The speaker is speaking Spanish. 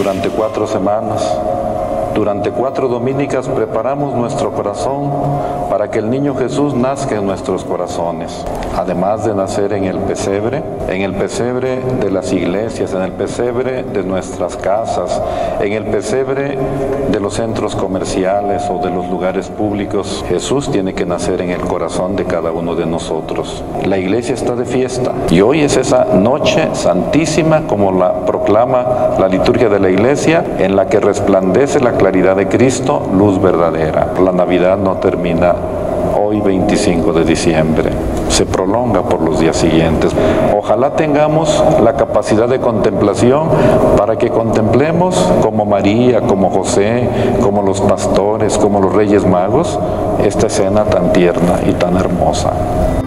durante 4 semanas. Durante 4 dominicas preparamos nuestro corazón para que el niño Jesús nazca en nuestros corazones. Además de nacer en el pesebre de las iglesias, en el pesebre de nuestras casas, en el pesebre de los centros comerciales o de los lugares públicos, Jesús tiene que nacer en el corazón de cada uno de nosotros. La iglesia está de fiesta y hoy es esa noche santísima, como la proclama la liturgia de la iglesia, en la que resplandece la claridad de Cristo, luz verdadera. La Navidad no termina hoy 25 de diciembre, se prolonga por los días siguientes. Ojalá tengamos la capacidad de contemplación para que contemplemos como María, como José, como los pastores, como los Reyes Magos, esta escena tan tierna y tan hermosa.